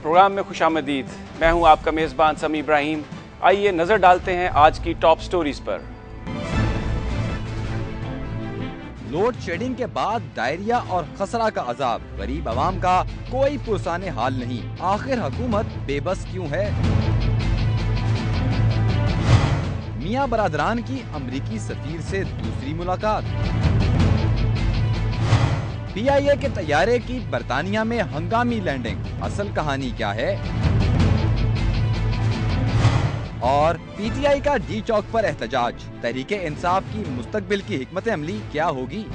Programme में खुशामदीद। मैं हूं आपका मेज़बान समी इब्राहिम। आइए नजर डालते हैं आज की टॉप स्टोरीज पर। लोड शेडिंग के बाद डायरिया और खसरा का अजाब, गरीब आवाम का कोई पुरसाने हाल नहीं। आखिर हुकूमत बेबस क्यों है? मियां बरादरान की अमरीकी सफीर से दूसरी मुलाकात। PIA के तैयारे की बरतानिया में हंगामी लैंडिंग, असल कहानी क्या है? और PTI का डी चौक पर एहतजाज, तहरीके इंसाफ की मुस्तकबिल की हिकमत अमली क्या होगी?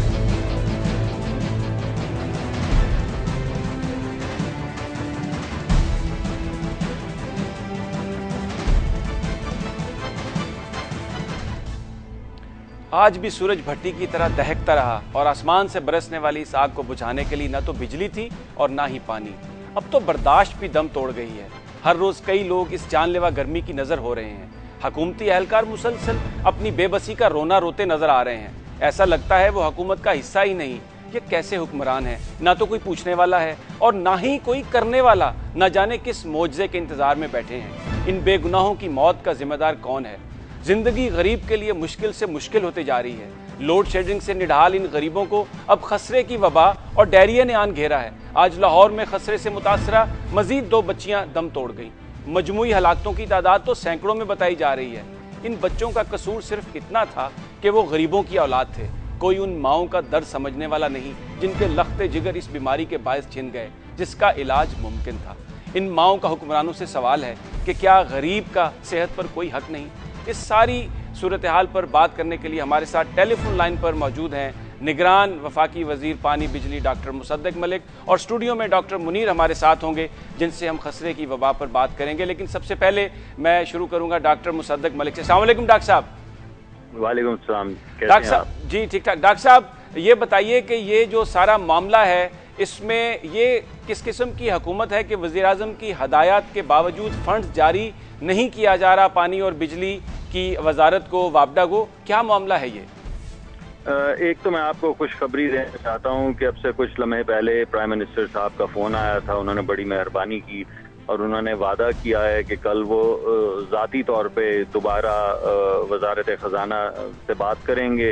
आज भी सूरज भट्टी की तरह दहकता रहा और आसमान से बरसने वाली इस आग को बुझाने के लिए न तो बिजली थी और ना ही पानी। अब तो बर्दाश्त भी दम तोड़ गई है। हर रोज कई लोग इस जानलेवा गर्मी की नजर हो रहे हैं। हुकूमती एहलकार मुसलसल अपनी बेबसी का रोना रोते नजर आ रहे हैं। ऐसा लगता है वो हुकूमत का हिस्सा ही नहीं। ये कैसे हुक्मरान है? ना तो कोई पूछने वाला है और ना ही कोई करने वाला। न जाने किस मोजज़े के इंतजार में बैठे हैं। इन बेगुनाहों की मौत का जिम्मेदार कौन है? जिंदगी गरीब के लिए मुश्किल से मुश्किल होते जा रही है। लोड शेडिंग से निढाल इन गरीबों को अब खसरे की वबा और डायरिया ने आन घेरा है। आज लाहौर में खसरे से मुतासरा मजीद 2 बच्चियां दम तोड़ गईं। मजमूई हलाकतों की तादाद तो सैकड़ों में बताई जा रही है। इन बच्चों का कसूर सिर्फ इतना था कि वो गरीबों की औलाद थे। कोई उन माओं का दर्द समझने वाला नहीं जिनके लख्ते जिगर इस बीमारी के बायस छिन गए, जिसका इलाज मुमकिन था। इन माओं का हुक्मरानों से सवाल है कि क्या गरीब का सेहत पर कोई हक नहीं? इस सारी सूरत हाल पर बात करने के लिए हमारे साथ टेलीफोन लाइन पर मौजूद हैं निगरान वफाकी वजीर पानी बिजली डॉक्टर मुसद्दिक मलिक, और स्टूडियो में डॉक्टर मुनीर हमारे साथ होंगे जिनसे हम खसरे की वबा पर बात करेंगे। लेकिन सबसे पहले मैं शुरू करूंगा डॉक्टर मुसद्दिक मलिक से। अस्सलाम वालेकुम डॉक्टर साहब। वालेकुम सलाम। डॉक्टर साहब जी ठीक ठाक। डॉक्टर साहब ये बताइए कि ये जो सारा मामला है इसमें ये किस किस्म की हुकूमत है कि वज़ीर आज़म की हदायत के बावजूद फंड्स जारी नहीं किया जा रहा पानी और बिजली की वजारत को, वापडा को? क्या मामला है ये? एक तो मैं आपको खुशखबरी देना चाहता हूँ कि अब से कुछ लम्हे पहले प्राइम मिनिस्टर साहब का फ़ोन आया था। उन्होंने बड़ी मेहरबानी की और उन्होंने वादा किया है कि कल वो ज़ाती तौर पे दोबारा वजारत ख़जाना से बात करेंगे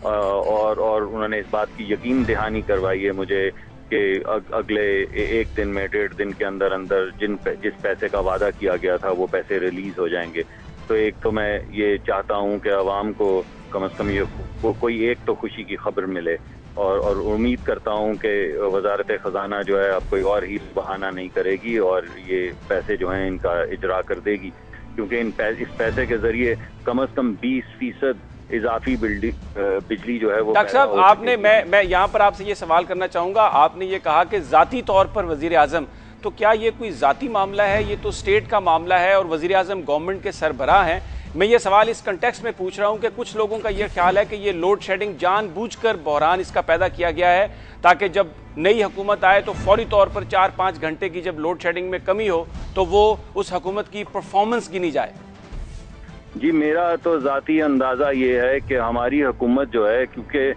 और उन्होंने इस बात की यकीन दहानी करवाई है मुझे कि अगले 1 दिन में 1.5 दिन के अंदर अंदर जिस पैसे का वादा किया गया था वो पैसे रिलीज हो जाएंगे। तो एक तो मैं ये चाहता हूँ कि आवाम को कम से कम ये कोई एक तो खुशी की खबर मिले और उम्मीद करता हूँ कि वजारत ख़जाना जो है अब कोई और ही बहाना नहीं करेगी और ये पैसे जो हैं इनका इजरा कर देगी, क्योंकि इस पैसे के जरिए कम से कम 20% इजाफी बिजली जो है वो। डॉक्टर साहब आपने मैं यहाँ पर आपसे ये सवाल करना चाहूँगा, आपने ये कहा कि ज़ाती तौर पर वज़ीर आज़म, तो क्या ये कोई ज़ाती मामला है? ये तो स्टेट का मामला है और वज़ीर आज़म गवर्नमेंट के सरबराह हैं। मैं ये सवाल इस कंटेक्स्ट में पूछ रहा हूँ कि कुछ लोगों का ये ख्याल है कि ये लोड शेडिंग जानबूझकर बहरान इसका पैदा किया गया है ताकि जब नई हुकूमत आए तो फौरी तौर पर 4-5 घंटे की जब लोड शेडिंग में कमी हो तो वो उस हुकूमत की परफॉर्मेंस गिनी जाए। जी मेरा तो ज़ाती अंदाज़ा ये है कि हमारी हुकूमत जो है, क्योंकि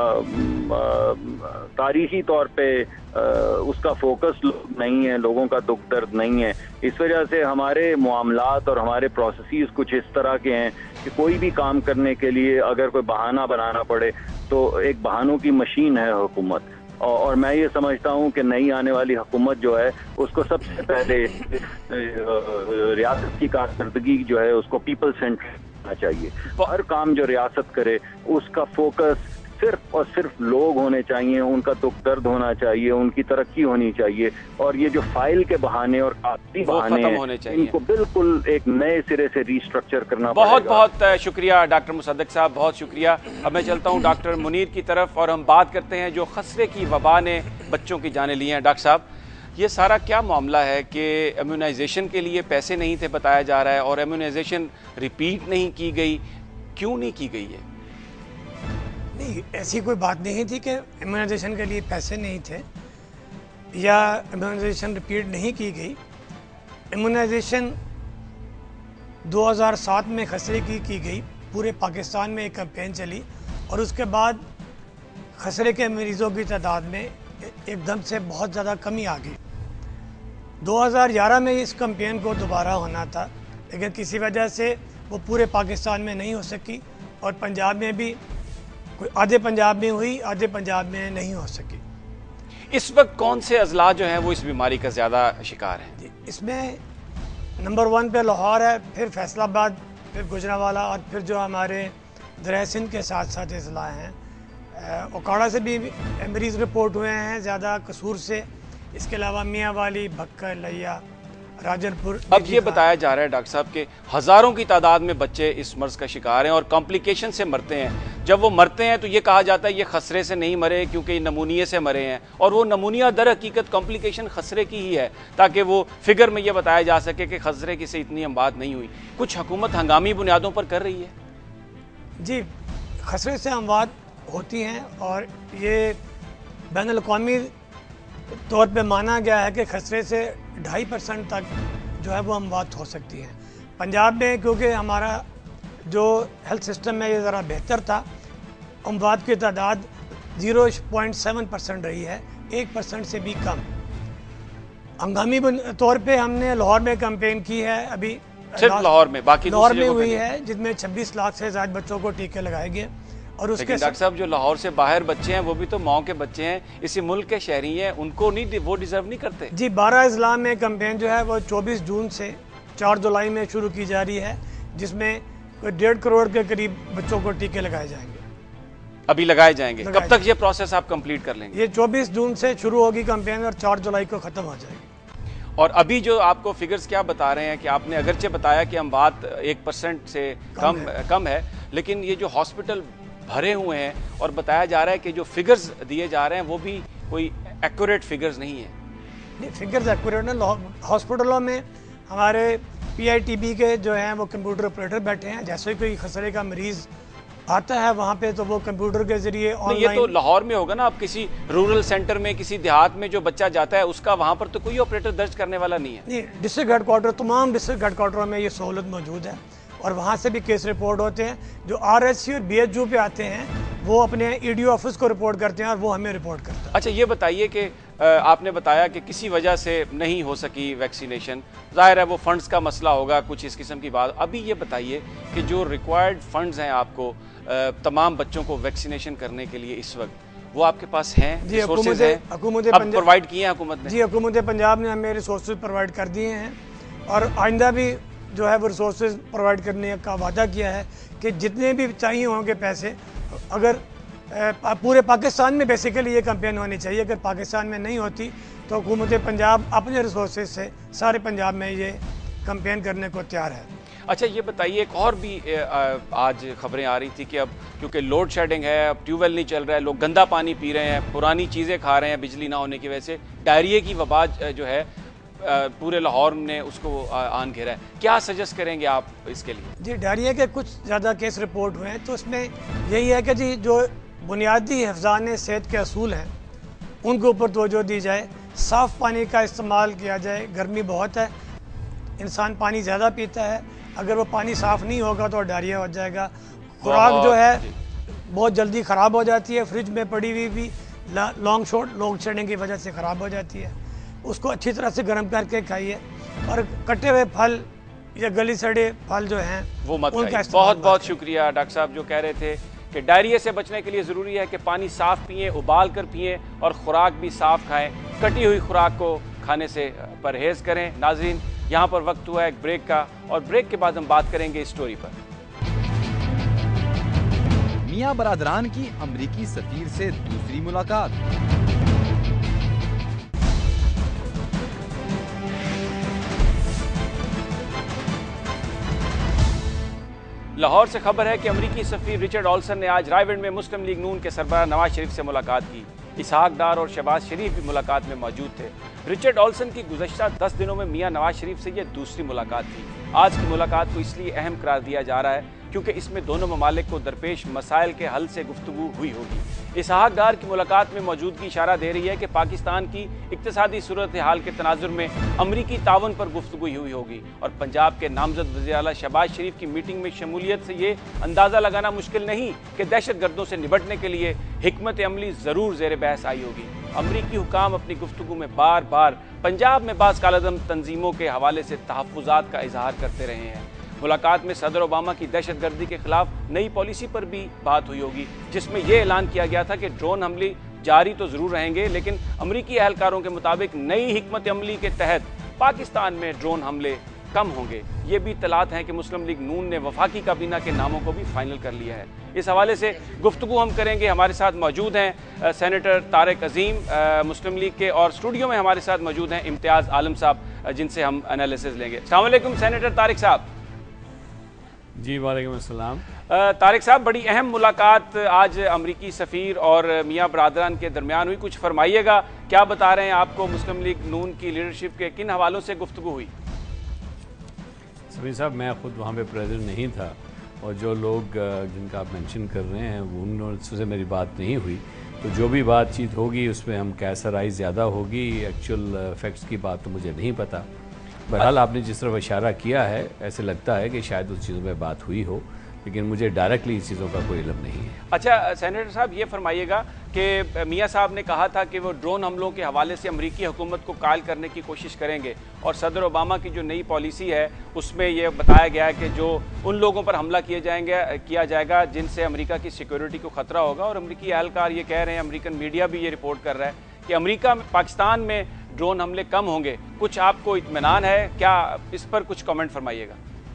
तारीखी तौर पे उसका फोकस नहीं है, लोगों का दुख दर्द नहीं है, इस वजह से हमारे मामलात और हमारे प्रोसेसेस कुछ इस तरह के हैं कि कोई भी काम करने के लिए अगर कोई बहाना बनाना पड़े तो एक बहानों की मशीन है हुकूमत। और मैं ये समझता हूँ कि नई आने वाली हुकूमत जो है उसको सबसे पहले रियासत की कारकर्दगी जो है उसको पीपल सेंट्रिक होना चाहिए। हर काम जो रियासत करे उसका फोकस सिर्फ और सिर्फ लोग होने चाहिए, उनका दुख दर्द होना चाहिए, उनकी तरक्की होनी चाहिए, और ये जो फाइल के बहाने और कागजी बहाने हैं इनको बिल्कुल एक नए सिरे से रीस्ट्रक्चर करना बहुत बहुत शुक्रिया डॉक्टर मुसद्दिक साहब, बहुत शुक्रिया। अब मैं चलता हूँ डॉक्टर मुनीर की तरफ और हम बात करते हैं जो खसरे की वबा ने बच्चों की जानें ली हैं। डॉक्टर साहब ये सारा क्या मामला है कि इम्यूनाइजेशन के लिए पैसे नहीं थे बताया जा रहा है और इम्यूनाइजेशन रिपीट नहीं की गई, क्यों नहीं की गई है? नहीं, ऐसी कोई बात नहीं थी कि इम्यूनाइजेशन के लिए पैसे नहीं थे या इम्यूनाइजेशन रिपीट नहीं की गई। इम्यूनाइजेशन 2007 में खसरे की गई, पूरे पाकिस्तान में एक कैंपेन चली और उसके बाद खसरे के मरीज़ों की तादाद में एकदम से बहुत ज़्यादा कमी आ गई। 2011 में इस कैंपेन को दोबारा होना था, लेकिन किसी वजह से वो पूरे पाकिस्तान में नहीं हो सकी और पंजाब में भी कोई आधे पंजाब में हुई, आधे पंजाब में नहीं हो सकी। इस वक्त कौन से अजला जो हैं वो इस बीमारी का ज़्यादा शिकार हैं? इसमें नंबर 1 पे लाहौर है, फिर फैसलाबाद, फिर गुजरांवाला और फिर जो हमारे दरिया सिंध के साथ साथ अजला हैं। ओकाड़ा से भी मरीज़ रिपोर्ट हुए हैं ज़्यादा, कसूर से। इसके अलावा मियाँ वाली, भक्कर, लैया, राजनपुर। अब ये बताया जा रहा है डॉक्टर साहब के हज़ारों की तादाद में बच्चे इस मर्ज का शिकार हैं और कॉम्प्लिकेशन से मरते हैं। जब वो मरते हैं तो ये कहा जाता है ये खसरे से नहीं मरे क्योंकि ये नमूनिया से मरे हैं, और वो नमूनिया दर हकीकत कॉम्प्लिकेशन खसरे की ही है, ताकि वो फिगर में ये बताया जा सके कि खसरे की से इतनी अमवात नहीं हुई। कुछ हुकूमत हंगामी बुनियादों पर कर रही है। जी, खसरे से अमवात होती हैं और ये बैनुल-अक़वामी तौर पे माना गया है कि खसरे से 2.5% तक जो है वो अमवात हो सकती हैं। पंजाब में क्योंकि हमारा जो हेल्थ सिस्टम है ये ज़रा बेहतर था, अमवात की तादाद 0.7% रही है, 1% से भी कम। हंगामी तौर पे हमने लाहौर में कैंपेन की है, अभी सिर्फ लाहौर में, बाकी लाहौर में हुई है, जिसमें 26 लाख से ज़्यादा बच्चों को टीके लगाए गए। और उसके डॉक्टर साहब जो लाहौर से बाहर बच्चे हैं वो भी तो माओ के बच्चे हैं, इसी मुल्क के शहरी हैं, उनको नहीं, वो डिजर्व नहीं करते। जी, 12 अजला में कैंपेन जो है वो 24 जून से 4 जुलाई में शुरू की जा रही है, जिसमें कोई 1.5 करोड़ के करीब बच्चों को टीके लगाए जाएंगे। अभी लगाए जाएंगे। कब तक ये प्रोसेस आप कंप्लीट कर लेंगे? ये 24 जून से शुरू होगी कैंपेन और 4 जुलाई को ख़त्म हो जाएगी। और अभी जो आपको फिगर्स क्या बता रहे हैं कि आपने अगरचे बताया कि अमवात 1% से कम है, लेकिन ये जो हॉस्पिटल भरे हुए हैं और बताया जा रहा है कि जो फिगर्स दिए जा रहे हैं वो भी कोई एक्यूरेट फिगर्स नहीं है। नहीं, फिगर्स एक्यूरेट ना। हॉस्पिटलों में हमारे PITB के जो हैं वो कंप्यूटर ऑपरेटर बैठे हैं, जैसे कोई खसरे का मरीज़ आता है वहाँ पे तो वो कंप्यूटर के जरिए ऑनलाइन। ये तो लाहौर में होगा ना, अब किसी रूरल सेंटर में, किसी देहात में जो बच्चा जाता है उसका वहाँ पर तो कोई ऑपरेटर दर्ज करने वाला नहीं है। नहीं, डिस्ट्रिक्ट हेडक्वार्टर, तमाम डिस्ट्रिक्ट हेडक्वार्टरों में ये सहूलत मौजूद है और वहाँ से भी केस रिपोर्ट होते हैं। जो RSC और BHU पे आते हैं वो अपने EDO ऑफिस को रिपोर्ट करते हैं और वो हमें रिपोर्ट करते हैं। अच्छा, ये बताइए कि आपने बताया कि किसी वजह से नहीं हो सकी वैक्सीनेशन, जाहिर है वो फंड्स का मसला होगा, कुछ इस किस्म की बात। अभी ये बताइए कि जो रिक्वायर्ड फंड्स हैं आपको तमाम बच्चों को वैक्सीनेशन करने के लिए इस वक्त, वो आपके पास हैं? जी, हुकूमत प्रोवाइड किए हैं हुकूमत ने? जी, हुकूमत पंजाब ने हमें रिसोर्सेज प्रोवाइड कर दिए हैं और आइंदा भी जो है वो रिसोर्सेज प्रोवाइड करने का वादा किया है कि जितने भी चाहिए होंगे पैसे, अगर पूरे पाकिस्तान में बेसिकली ये कैंपेन होनी चाहिए, अगर पाकिस्तान में नहीं होती तो हुकूमत पंजाब अपने रिसोर्सेज से सारे पंजाब में ये कैंपेन करने को तैयार है। अच्छा, ये बताइए, एक और भी आज खबरें आ रही थी कि अब क्योंकि लोड शेडिंग है, अब ट्यूबवेल नहीं चल रहा है, लोग गंदा पानी पी रहे हैं, पुरानी चीज़ें खा रहे हैं बिजली ना होने की वजह से, डायरिया की वबा जो है पूरे लाहौर ने उसको आन घेरा है। क्या सजेस्ट करेंगे आप इसके लिए? जी, डायरिया के कुछ ज़्यादा केस रिपोर्ट हुए हैं, तो उसमें यही है कि जी जो बुनियादी हिफ़्ज़ान सेहत के असूल हैं उनके ऊपर तवज्जो दी जाए, साफ़ पानी का इस्तेमाल किया जाए। गर्मी बहुत है, इंसान पानी ज़्यादा पीता है, अगर वो पानी साफ़ नहीं होगा तो डायरिया हो जाएगा। खुराक जो है बहुत जल्दी ख़राब हो जाती है, फ्रिज में पड़ी हुई भी लोड शेडिंग की वजह से ख़राब हो जाती है। उसको अच्छी तरह से गर्म करके खाइए और कटे हुए फल या गली सड़े फल जो हैं वो मत खाइए। बहुत बहुत शुक्रिया डॉक्टर साहब जो कह रहे थे कि डायरिया से बचने के लिए ज़रूरी है कि पानी साफ़ पिएं, उबाल कर पिएं और ख़ुराक भी साफ़ खाएं। कटी हुई खुराक को खाने से परहेज़ करें। नाज़रीन, यहाँ पर वक्त हुआ एक ब्रेक का और ब्रेक के बाद हम बात करेंगे स्टोरी पर। मियां बरादरान की अमरीकी सफीर से दूसरी मुलाकात। लाहौर से खबर है कि अमरीकी सफीर रिचर्ड ऑल्सन ने आज रायविंड में मुस्लिम लीग नून के सरबराह नवाज शरीफ से मुलाकात की। इसहाक डार और शहबाज शरीफ भी मुलाकात में मौजूद थे। रिचर्ड ऑल्सन की गुज़श्ता 10 दिनों में मियां नवाज शरीफ से यह दूसरी मुलाकात थी। आज की मुलाकात को इसलिए अहम करार दिया जा रहा है क्योंकि इसमें दोनों ममालिक को दरपेश मसाइल के हल से गुफ्तगू हुई होगी। इसहाक डार की मुलाकात में मौजूदगी इशारा दे रही है कि पाकिस्तान की इक्तिसादी सूरत हाल के तनाजुर में अमरीकी तावन पर गुफ्तगू हुई होगी और पंजाब के नामजद वज़ीर आला शहबाज शरीफ की मीटिंग में शमूलियत से ये अंदाज़ा लगाना मुश्किल नहीं कि दहशत गर्दों से निपटने के लिए हिकमत अमली ज़रूर ज़ेर बहस आई होगी। अमरीकी हुकाम अपनी गुफ्तगू में बार बार पंजाब में बाज़ कालादम तंजीमों के हवाले से तहफ़्फ़ुज़ात का इजहार करते रहे हैं। मुलाकात में सदर ओबामा की दहशतगर्दी के खिलाफ नई पॉलिसी पर भी बात हुई होगी, जिसमें यह ऐलान किया गया था कि ड्रोन हमले जारी तो ज़रूर रहेंगे, लेकिन अमरीकी अहलकारों के मुताबिक नई हिकमत अमली के तहत पाकिस्तान में ड्रोन हमले कम होंगे। ये भी इत्तलात हैं कि मुस्लिम लीग नून ने वफाकी काबीना के नामों को भी फाइनल कर लिया है। इस हवाले से गुफ्तगू हम करेंगे। हमारे साथ मौजूद हैं सेनेटर तारिक अजीम मुस्लिम लीग के, और स्टूडियो में हमारे साथ मौजूद हैं इम्तियाज आलम साहब, जिनसे हम एनालिसिस लेंगे। अस्सलाम वालेकुम सेनेटर तारिक साहब। जी वालेकुम अस्सलाम। तारिक साहब, बड़ी अहम मुलाकात आज अमरीकी सफ़ीर और मियाँ बरादरान के दरमियान हुई, कुछ फरमाइएगा, क्या बता रहे हैं आपको मुस्लिम लीग नून की लीडरशिप के किन हवालों से गुफ्तगू हुई? समीर साहब, मैं ख़ुद वहाँ पे प्रेजेंट नहीं था, और जो लोग जिनका आप मेंशन कर रहे हैं उनसे मेरी बात नहीं हुई, तो जो भी बातचीत होगी उसमें हम कैसा राइज ज़्यादा होगी, एक्चुअल फैक्ट्स की बात तो मुझे नहीं पता। बहरहाल आपने जिस तरफ इशारा किया है, ऐसे लगता है कि शायद उस चीज़ों में बात हुई हो, लेकिन मुझे डायरेक्टली इस चीज़ों का कोई इल्म नहीं है। अच्छा सेनेटर साहब, ये फरमाइएगा कि मियाँ साहब ने कहा था कि वो ड्रोन हमलों के हवाले से अमरीकी हुकूमत को कायल करने की कोशिश करेंगे, और सदर ओबामा की जो नई पॉलिसी है उसमें यह बताया गया है कि जो उन लोगों पर हमला किया जाएगा जिनसे अमरीका की सिक्योरिटी को ख़तरा होगा। और अमरीकी एहलकार ये कह रहे हैं, अमरीकन मीडिया भी ये रिपोर्ट कर रहा है कि अमरीका में पाकिस्तान में ड्रोन हमले कम होंगे। कुछ आपको इत्मीनान है क्या? इस पर कुछ कमेंट फरमाइएगा।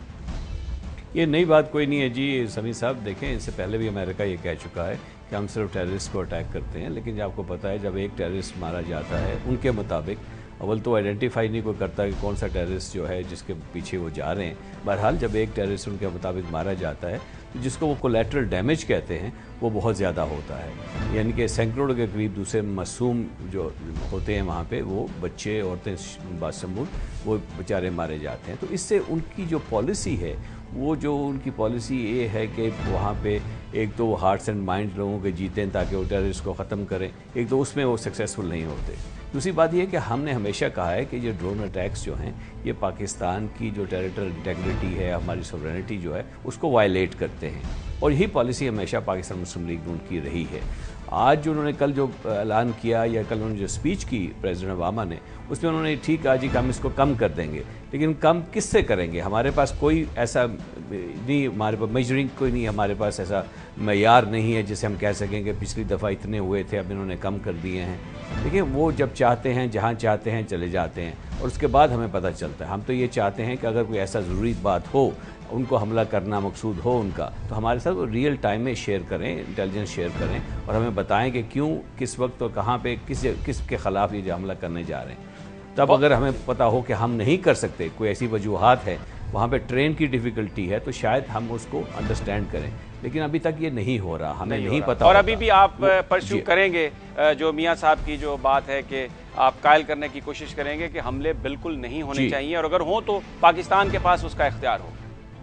ये नई बात कोई नहीं है जी समी साहब। देखें, इससे पहले भी अमेरिका ये कह चुका है कि हम सिर्फ टेररिस्ट को अटैक करते हैं, लेकिन आपको पता है जब एक टेररिस्ट मारा जाता है, उनके मुताबिक अव्वल तो आइडेंटिफाई नहीं कोई करता कि कौन सा टेररिस्ट जो है जिसके पीछे वो जा रहे हैं। बहरहाल जब एक टेररिस्ट उनके मुताबिक मारा जाता है तो जिसको वो कोलैटरल डैमेज कहते हैं वो बहुत ज़्यादा होता है, यानी कि सैकड़ों के करीब दूसरे मासूम जो होते हैं वहाँ पे, वो बच्चे, औरतें बाशमूल, वो बेचारे मारे जाते हैं। तो इससे उनकी जो पॉलिसी है, वो जो उनकी पॉलिसी ये है कि वहाँ पे एक तो वो हार्ट्स एंड माइंड लोगों के जीते हैं ताकि वो टेररिस्ट को ख़त्म करें, एक तो उसमें वो सक्सेसफुल नहीं होते। दूसरी बात यह कि हमने हमेशा कहा है कि ये ड्रोन अटैक्स जो हैं ये पाकिस्तान की जो टेरिटोरियल इंटेग्रिटी है, हमारी सॉवरेनिटी जो है, उसको वायलेट करते हैं, और यही पॉलिसी हमेशा पाकिस्तान मुस्लिम लीग नून की रही है। आज जो उन्होंने कल जो ऐलान किया या कल उन्होंने जो स्पीच की प्रेसिडेंट ओबामा ने, उसमें उन्होंने ठीक कहा जी कि हम इसको कम कर देंगे, लेकिन कम किससे करेंगे? हमारे पास कोई ऐसा नहीं, हमारे पास मेजरिंग कोई नहीं, हमारे पास ऐसा मयार नहीं है जिसे हम कह सकें कि पिछली दफ़ा इतने हुए थे अब इन्होंने कम कर दिए हैं। देखिए, वो जब चाहते हैं जहाँ चाहते हैं चले जाते हैं, और उसके बाद हमें पता चलता है। हम तो ये चाहते हैं कि अगर कोई ऐसा ज़रूरी बात हो, उनको हमला करना मकसूद हो उनका, तो हमारे साथ वो रियल टाइम में शेयर करें, इंटेलिजेंस शेयर करें, और हमें बताएं कि क्यों, किस वक्त और कहाँ पे किसके ख़िलाफ़ ये जो हमला करने जा रहे हैं। तब अगर हमें पता हो कि हम नहीं कर सकते, कोई ऐसी वजूहात है, वहाँ पे ट्रेन की डिफ़िकल्टी है, तो शायद हम उसको अंडरस्टैंड करें, लेकिन अभी तक ये नहीं हो रहा, हमें नहीं पता। और अभी भी आप परस्यू करेंगे जो मियाँ साहब की जो बात है कि आप कायल करने की कोशिश करेंगे कि हमले बिल्कुल नहीं होने चाहिए, और अगर हो तो पाकिस्तान के पास उसका इख्तियार हो?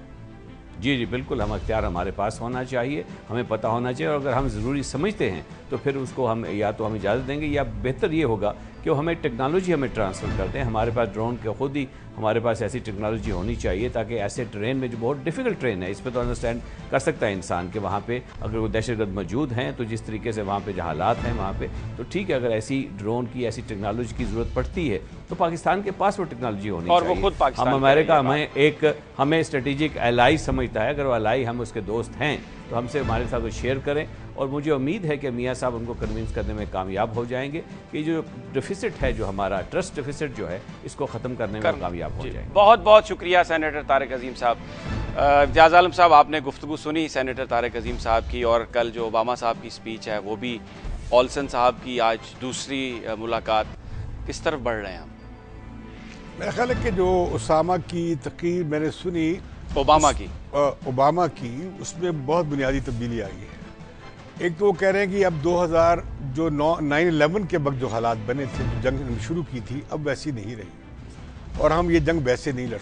जी, बिल्कुल, हम इख्तियार हमारे पास होना चाहिए, हमें पता होना चाहिए, और अगर हम ज़रूरी समझते हैं तो फिर उसको हम या तो हम इजाज़त देंगे, या बेहतर ये होगा कि वो हमें टेक्नोलॉजी हमें ट्रांसफ़र करते हैं। हमारे पास ड्रोन के खुद ही हमारे पास ऐसी टेक्नोलॉजी होनी चाहिए ताकि ऐसे ट्रेन में, जो बहुत डिफ़िकल्ट ट्रेन है, इस पर तो अंडरस्टैंड कर सकता है इंसान कि वहाँ पे अगर वो दहशतगर्द मौजूद हैं, तो जिस तरीके से वहाँ पे जो हालात हैं वहाँ पे, तो ठीक है, अगर ऐसी ड्रोन की, ऐसी टेक्नोलॉजी की ज़रूरत पड़ती है तो पाकिस्तान के पास वो टेक्नोलॉजी होनी चाहिए, और वो खुद पाकिस्तान, हम अमेरिका हमें स्ट्रेटेजिक एलाई समझता है। अगर वो एलाई हम उसके दोस्त हैं तो हमसे हमारे साथ वो शेयर करें, और मुझे उम्मीद है कि मियाँ साहब उनको कन्विंस करने में कामयाब हो जाएंगे कि जो डिफिसिट है, जो हमारा ट्रस्ट डिफिसिट जो है, इसको ख़त्म करने में कामयाब हो जाएंगे। बहुत बहुत शुक्रिया सेनेटर तारिक अजीम साहब। इम्तियाज़ आलम साहब, आपने गुफ्तगू सुनी सेनेटर तारिक अजीम साहब की, और कल जो ओबामा साहब की स्पीच है वो भी, ऑल्सन साहब की आज दूसरी मुलाकात, किस तरफ बढ़ रहे हैं हम? मेरा ख्याल है कि जो उसामा की तकरीर मैंने सुनी ओबामा की, उसमें बहुत बुनियादी तब्दीली आई है। एक तो वो कह रहे हैं कि अब 2000 जो 9/11 के वक्त जो हालात बने थे, जो जंग शुरू की थी, अब वैसी नहीं रही, और हम ये जंग वैसे नहीं लड़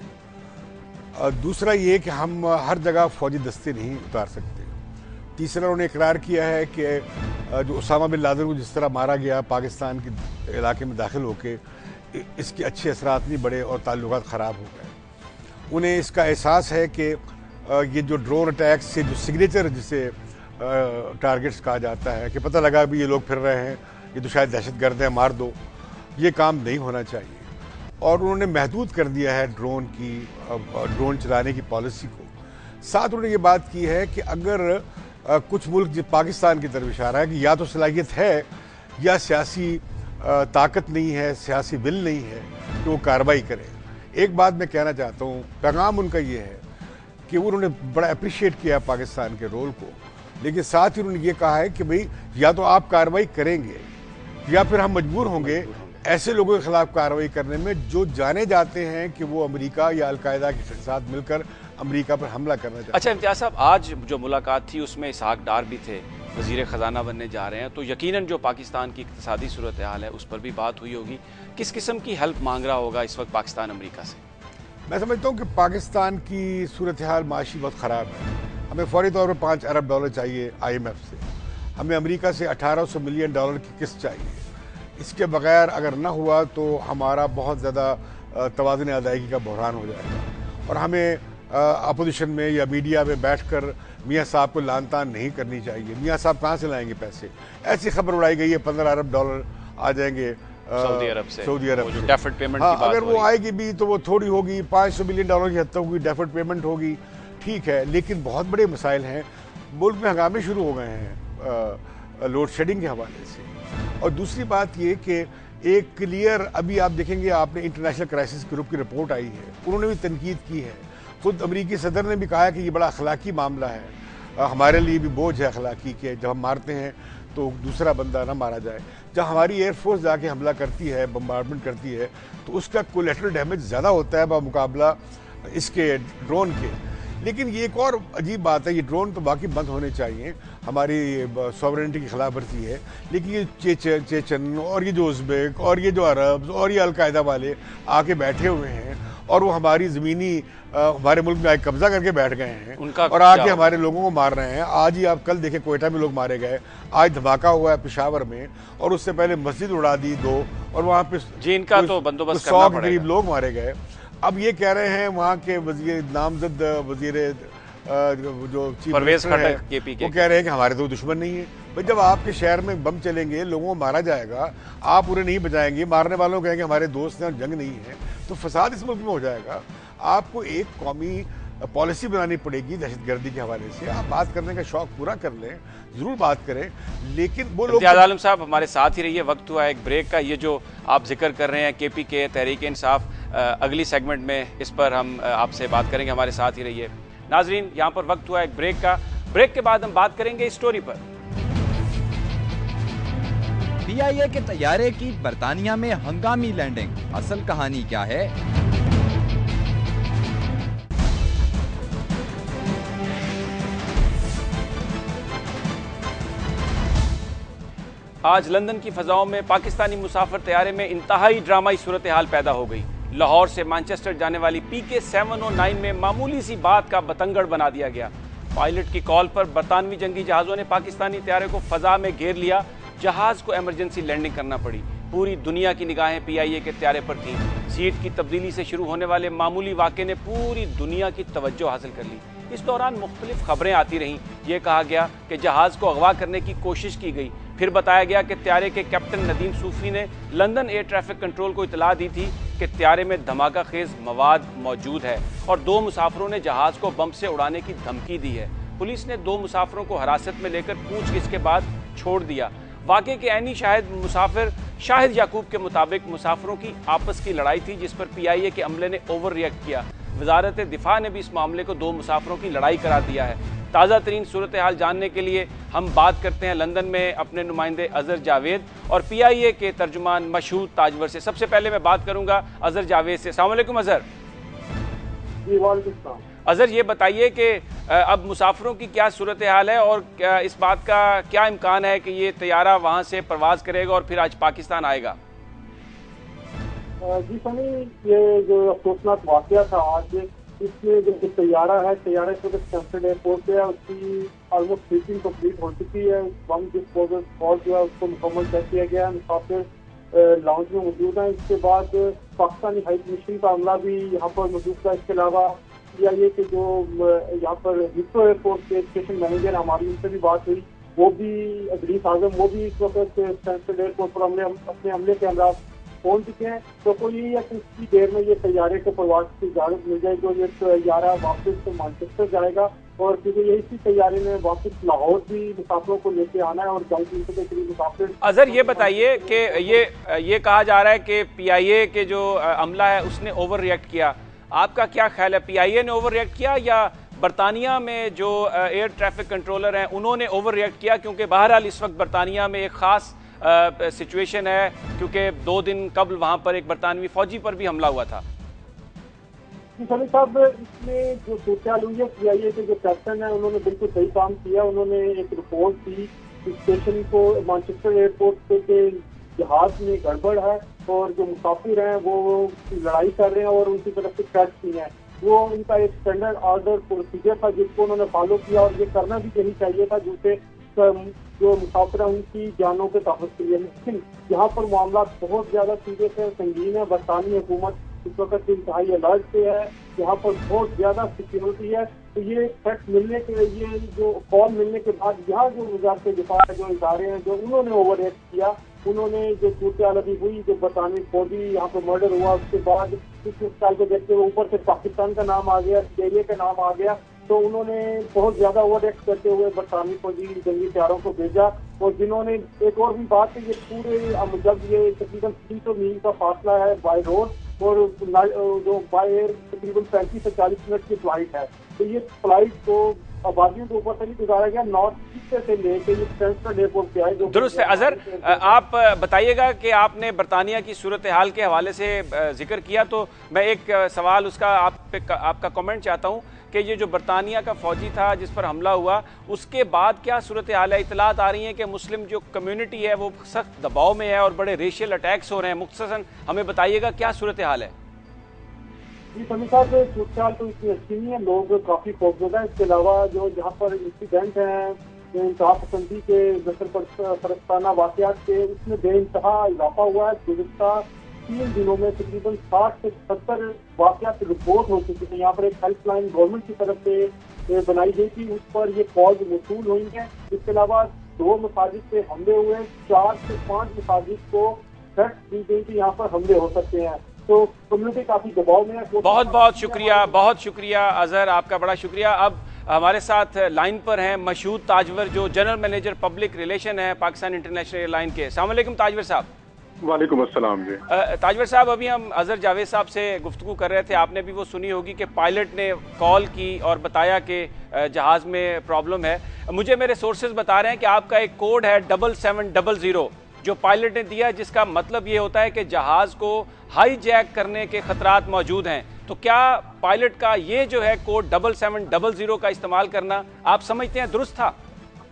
सकते। दूसरा ये कि हम हर जगह फौजी दस्ते नहीं उतार सकते। तीसरा, उन्होंने इकरार किया है कि जो उसामा बिन लादेन को जिस तरह मारा गया पाकिस्तान के इलाके में दाखिल होके, इसके अच्छे असरात नहीं बढ़े और ताल्लुकात ख़राब हो गए। उन्हें इसका एहसास है कि ये जो ड्रोन अटैक्स से जो सिग्नेचर जिसे टारगेट्स कहा जाता है, कि पता लगा भी ये लोग फिर रहे हैं ये तो शायद दहशतगर्द है, मार दो। ये काम नहीं होना चाहिए। और उन्होंने महदूद कर दिया है ड्रोन चलाने की पॉलिसी को। साथ उन्होंने ये बात की है कि अगर कुछ मुल्क पाकिस्तान की तरफ इशारा है कि या तो सलाहियत है या सियासी ताकत नहीं है, सियासी विल नहीं है कि वो कार्रवाई करें। एक बात मैं कहना चाहता हूँ, पैगाम उनका ये है कि उन्होंने बड़ा अप्रिशिएट किया पाकिस्तान के रोल को, लेकिन साथ ही उन्होंने ये कहा है कि भाई या तो आप कार्रवाई करेंगे या फिर हम मजबूर होंगे ऐसे लोगों के खिलाफ कार्रवाई करने में जो जाने जाते हैं कि वो अमेरिका या अलकायदा के साथ मिलकर अमेरिका पर हमला करना चाहते हैं। अच्छा इम्तियाज साहब, आज जो मुलाकात थी उसमें इसहाक डार भी थे, वजीर ख़जाना बनने जा रहे हैं, तो यकीनन जो पाकिस्तान की इक़्तिसादी सूरत हाल है उस पर भी बात हुई होगी। किस किस्म की हेल्प मांग रहा होगा इस वक्त पाकिस्तान अमेरिका से? मैं समझता हूँ कि पाकिस्तान की सूरत हाल माशी बहुत ख़राब है। हमें फौरी तौर पर $5 अरब चाहिए IMF से, हमें अमेरिका से $1800 मिलियन की किस्त चाहिए। इसके बगैर अगर न हुआ तो हमारा बहुत ज़्यादा तवाज़ुन अदायगी का बहरान हो जाएगा और हमें अपोजिशन में या मीडिया में बैठकर मियाँ साहब को लान तान नहीं करनी चाहिए। मियाँ साहब कहाँ से लाएंगे पैसे? ऐसी खबर उड़ाई गई है $15 अरब आ जाएंगे सऊदी अरब से। जो डेफर्ड पेमेंट की बात अगर वो आएगी भी तो वो थोड़ी होगी, $500 मिलियन की हद तक होगी, डेफर्ड पेमेंट होगी, ठीक है, लेकिन बहुत बड़े मसाइल हैं। मुल्क में हंगामे शुरू हो गए हैं लोड शेडिंग के हवाले से। और दूसरी बात ये कि एक क्लियर, अभी आप देखेंगे, आपने इंटरनेशनल क्राइसिस ग्रुप की रिपोर्ट आई है, उन्होंने भी तनकीद की है। खुद अमरीकी सदर ने भी कहा है कि ये बड़ा अखलाकी मामला है, हमारे लिए भी बोझ है अखलाकी के, जब हम मारते हैं तो दूसरा बंदा ना मारा जाए। जब हमारी एयरफोर्स जाके हमला करती है, बम्बार्डमेंट करती है, तो उसका कोलेटरल डैमेज ज़्यादा होता है बामुकाबला इसके ड्रोन के। लेकिन ये एक और अजीब बात है, ये ड्रोन तो बाकी बंद होने चाहिए, हमारी सॉवरेनिटी की खिलाफ वर्जी है, लेकिन ये चेचन और ये जो उज़्बेक और ये जो अरब्स और ये अलकायदा वाले आके बैठे हुए हैं और वो हमारी ज़मीनी हमारे मुल्क में आके कब्जा करके बैठ गए हैं और आके हमारे लोगों को मार रहे हैं। आज ही आप कल देखें कोयटा में लोग मारे गए, आज धमाका हुआ है पेशावर में, और उससे पहले मस्जिद उड़ा दी 2, और वहाँ पे जिनका तो बंदोबस्त 100 के करीब लोग मारे गए। अब ये कह रहे हैं वहाँ के वजीर नामजद वजीर जो चीफ मिनिस्टर है वो कह रहे हैं कि हमारे तो दुश्मन नहीं है। भाई जब आपके शहर में बम चलेंगे, लोगों को मारा जाएगा, आप उन्हें नहीं बचाएंगे, मारने वालों को कहेंगे हमारे दोस्त हैं और जंग नहीं है, तो फसाद इस मुल्क में हो जाएगा। आपको एक कौमी पॉलिसी बनानी पड़ेगी दहशतगर्दी के हवाले से। आप बात करने का शौक पूरा कर लें, जरूर बात करें, लेकिन वो लोग। इम्तियाज आलम साहब हमारे साथ ही रहिए, वक्त हुआ एक ब्रेक का। ये जो आप जिक्र कर रहे हैं KPK तहरीक इंसाफ, अगली सेगमेंट में इस पर हम आपसे बात करेंगे, हमारे साथ ही रहिए। नाजरीन, यहाँ पर वक्त हुआ एक ब्रेक का, ब्रेक के बाद हम बात करेंगे इस स्टोरी पर। PIA के तैयारे की बर्तानिया में हंगामी लैंडिंग, असल कहानी क्या है? आज लंदन की फजाओं में पाकिस्तानी मुसाफिर तैयारे में इंतहाई ड्रामाई सूरत हाल पैदा हो गई। लाहौर से मैनचेस्टर जाने वाली PK 709 में मामूली सी बात का बतंगड़ बना दिया गया। पायलट की कॉल पर बरतानवी जंगी जहाज़ों ने पाकिस्तानी तैयारे को फजा में घेर लिया। जहाज को इमरजेंसी लैंडिंग करना पड़ी। पूरी दुनिया की निगाहें PIA के तैयारे पर थीं। सीट की तब्दीली से शुरू होने वाले मामूली वाक़े ने पूरी दुनिया की तवज्जो हासिल कर ली। इस दौरान मुख्तलिफ खबरें आती रहीं। ये कहा गया कि जहाज़ को अगवा करने की कोशिश की गई। फिर बताया गया कि तैयारे के कैप्टन नदीम सूफी ने लंदन एयर ट्रैफिक कंट्रोल को इतला दी थी कि तैयारे में धमाका खेज मवाद मौजूद है और 2 मुसाफिरों ने जहाज़ को बम से उड़ाने की धमकी दी है। पुलिस ने 2 मुसाफिरों को हिरासत में लेकर पूछगिछ के बाद छोड़ दिया। वाक़े के ऐनी शाहिद मुसाफिर शाहिद याकूब के मुताबिक मुसाफिरों की आपस की लड़ाई थी, जिस पर PIA के अमले ने ओवर रिएक्ट किया। वजारत दिफा ने भी इस मामले को 2 मुसाफिरों की लड़ाई करार दिया है। ताज़ा तरीन सूरत हाल जानने के लिए हम बात करते हैं लंदन में अपने नुमाइंदे अजहर जावेद और PIA के तर्जुमान मशहूद ताजवर से। सबसे पहले मैं बात करूंगा अजहर जावेद से। अस्सलाम वालेकुम अजहर। अजहर, ये बताइए कि अब मुसाफिरों की क्या सूरत हाल है और इस बात का क्या इम्कान है कि ये तैयारा वहाँ से परवाज करेगा और फिर आज पाकिस्तान आएगा? जी सनी, ये जो अफसोसनाक वाक़या था आज, इसमें जो तैयारा है, तैयारे को स्टैनफोर्ड एयरपोर्ट पे है, उसकी ऑलमोस्ट फिटिंग कंप्लीट हो चुकी है। बम डिस्पोजल स्पॉट जो है उसको मुकम्मल तय किया गया है। मुसाफिर लाउंज में मौजूद है। इसके बाद पाकिस्तानी हाई कमीशन का अमला भी यहाँ पर मौजूद था। इसके अलावा PIA के जो यहाँ पर हिथ्रो एयरपोर्ट के स्टेशन मैनेजर हमारी, उनसे भी बात हुई, वो भी अजलीस आजम वो भी इस वक्त स्टैंफोर्ड एयरपोर्ट पर अपने हमले के हमरा पहुंच चुके हैं। तो कोई यही है कि इतनी देर में ये तैयारे को प्रवास की इजाजत मिल जाए, जो ये तैयारा वापस मैनचेस्टर जाएगा और क्योंकि यही इसी तैयारी में वापस लाहौर भी मुसाफिरों को लेके आना है और 250 के करीब मुसाफिर। अजहर ये बताइए कि ये कहा जा रहा है कि PIA के जो अमला है उसने ओवर रिएक्ट किया, आपका क्या ख्याल है? PIA ने ओवर रिएक्ट किया या बरतानिया में जो एयर ट्रैफिक कंट्रोलर हैं उन्होंने ओवर रिएक्ट किया? क्योंकि बहरहाल इस वक्त बरतानिया में एक ख़ास सिचुएशन है, क्योंकि 2 दिन कबल वहाँ पर एक बरतानवी फौजी पर भी हमला हुआ था। समी साहब, इसमें जो सूरत हुई है PIA के जो कैप्टन है उन्होंने बिल्कुल सही काम किया। उन्होंने एक रिपोर्ट दी स्टेशन को मैनचेस्टर एयरपोर्ट के जहाज में गड़बड़ है और जो मुसाफिर हैं वो लड़ाई कर रहे हैं और उनकी तरफ से थ्रेट की है। वो उनका एक स्टैंडर्ड ऑर्डर प्रोसीजर था जिसको उन्होंने फॉलो किया और ये करना भी यही चाहिए था, जिससे जो मुसाफिर उनकी जानों के तहफ़्फ़ुज़ के लिए। लेकिन यहाँ पर मामला बहुत ज्यादा सीरियस है, संगीन है। बरतानी हुकूमत इस वक्त इंतहाई अलर्ट पे है, यहाँ पर बहुत ज्यादा सिक्योरिटी है। तो ये फैक्ट मिलने के ये जो कॉल मिलने के बाद यहाँ जो वज़ारत दिफा जो इदारे हैं जो उन्होंने ओवर एक्ट किया, उन्होंने जो सूरत अभी हुई, जो बरतानवी फौजी यहाँ पर मर्डर हुआ उसके बाद इस साल को देखते हुए ऊपर से पाकिस्तान का नाम आ गया, ऑस्ट्रेलिया का नाम आ गया, तो उन्होंने बहुत ज्यादा ओवर एक्ट करते हुए बरतानवी फौजी जंगी हथियारों को भेजा। और जिन्होंने एक और भी बात है, ये पूरे जब ये तकरीबन 300 मील का फासला है बाय रोड और जो बाय एयर तकरीबन 35 से 40 मिनट की फ्लाइट है, तो ये फ्लाइट को आबादियों के ऊपर से नहीं गुजारा गया, नॉर्थ ईस्ट से लेके ये ट्रांसफर एयरपोर्ट पे आए। दुरुस्त है। अजहर, आप बताइएगा कि आपने बरतानिया की सूरत हाल के हवाले से जिक्र किया, तो मैं एक सवाल उसका आपका कमेंट चाहता हूँ कि ये जो बरतानिया का फौजी था जिस पर हमला हुआ, उसके बाद क्या सूरत हाल है? इतलात आ रही है कि मुस्लिम जो कम्युनिटी है वो सख्त दबाव में है और बड़े रेशियल अटैक्स हो रहे हैं। मुख्तसरन हमें बताइएगा क्या सूरत हाल है? जी समी साहब, सूरत तो इतनी अच्छी नहीं है, लोग काफी खौफजदा है। इसके अलावा जो जहाँ पर इंसिडेंट हैं इंतहा पसंदी के नस्ल परस्ताना वाक़यात के, उसमें बेइंतहा इजाफा हुआ है। गुज़िश्ता 3 दिनों में तकरीबन 60 से 70 वाक़यात रिपोर्ट हो चुकी है। यहाँ पर एक हेल्पलाइन गवर्नमेंट की तरफ से बनाई गई थी, उस पर ये कॉल वसूल हुई है। इसके अलावा 2 मसाजिद पे हमले हुए, 4 से 5 मसाजिद को थ्रेट दी गई कि यहाँ पर हमले हो सकते हैं। तो कम्युनिटी काफी दबाव में है। बहुत बहुत शुक्रिया अजहर, आपका बड़ा शुक्रिया। अब हमारे साथ लाइन पर हैं मशहूद ताजवर, जो जनरल मैनेजर पब्लिक रिलेशन है पाकिस्तान इंटरनेशनल एयरलाइन के। अस्सलाम वालेकुम ताजवर साहब। वालेकुम अस्सलाम जी। ताजवर साहब, अभी हम अजहर जावेद साहब से गुफ्तगू कर रहे थे, आपने भी वो सुनी होगी कि पायलट ने कॉल की और बताया कि जहाज़ में प्रॉब्लम है। मुझे मेरे सोर्सेज बता रहे हैं कि आपका एक कोड है 7700 जो पायलट ने दिया, जिसका मतलब ये होता है कि जहाज़ को हाईजैक करने के खतरात मौजूद हैं। तो क्या पायलट का ये जो है कोड 7700 का इस्तेमाल करना आप समझते हैं दुरुस्त था?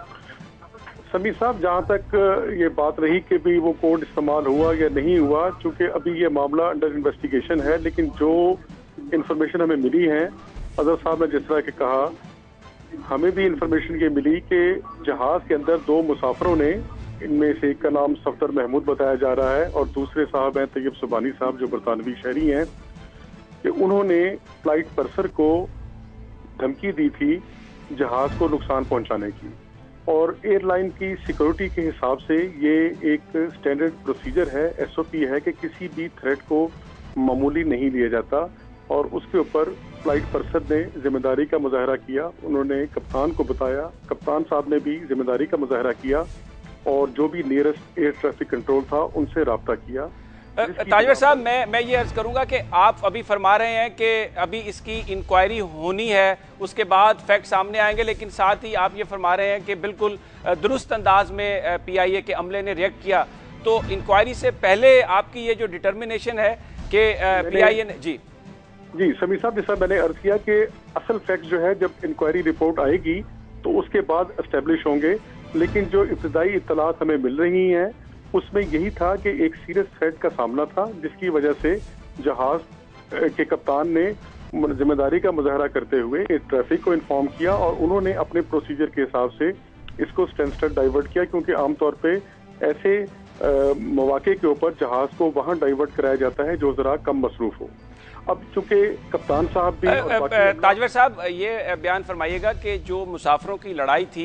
समी साहब, जहाँ तक ये बात रही कि भी वो कोड इस्तेमाल हुआ या नहीं हुआ, चूंकि अभी ये मामला अंडर इन्वेस्टिगेशन है, लेकिन जो इंफॉर्मेशन हमें मिली है, अजहर साहब ने जिस तरह के कहा, हमें भी इंफॉर्मेशन ये मिली कि जहाज के अंदर 2 मुसाफिरों ने, इनमें से एक का नाम सफदर महमूद बताया जा रहा है और दूसरे साहब हैं तैयब सुबानी साहब जो बरतानवी शहरी हैं, कि उन्होंने फ्लाइट पर्सर को धमकी दी थी जहाज को नुकसान पहुंचाने की। और एयरलाइन की सिक्योरिटी के हिसाब से ये एक स्टैंडर्ड प्रोसीजर है, SOP है कि किसी भी थ्रेट को मामूली नहीं लिया जाता। और उसके ऊपर फ्लाइट पर्सन ने जिम्मेदारी का मुजाहरा किया, उन्होंने कप्तान को बताया, कप्तान साहब ने भी जिम्मेदारी का मुजाहरा किया और जो भी नियरेस्ट एयर ट्रैफिक कंट्रोल था उनसे रब्ता किया। ताजवर साहब, मैं ये अर्ज करूंगा कि आप अभी फरमा रहे हैं कि अभी इसकी इंक्वायरी होनी है, उसके बाद फैक्ट सामने आएंगे, लेकिन साथ ही आप ये फरमा रहे हैं कि बिल्कुल दुरुस्त अंदाज में PIA के अमले ने रिएक्ट किया। तो इंक्वायरी से पहले आपकी ये जो डिटर्मिनेशन है कि PIA ने जी समी साहब, जैसा मैंने अर्ज किया कि असल फैक्ट जो है जब इंक्वायरी रिपोर्ट आएगी तो उसके बाद एस्टेब्लिश होंगे, लेकिन जो इब्तदाई इत्तलात हमें मिल रही हैं उसमें यही था कि एक सीरियस थ्रेट का सामना था, जिसकी वजह से जहाज के कप्तान ने जिम्मेदारी का मुजाहरा करते हुए ट्रैफिक को इन्फॉर्म किया और उन्होंने अपने प्रोसीजर के हिसाब से इसको स्टैंडस्टिल डाइवर्ट किया, क्योंकि आमतौर पे ऐसे मौके के ऊपर जहाज को वहां डाइवर्ट कराया जाता है जो जरा कम मसरूफ हो। अब चूंकि कप्तान साहब भी ताजवर साहब, ये बयान फरमाइएगा कि जो मुसाफिरों की लड़ाई थी,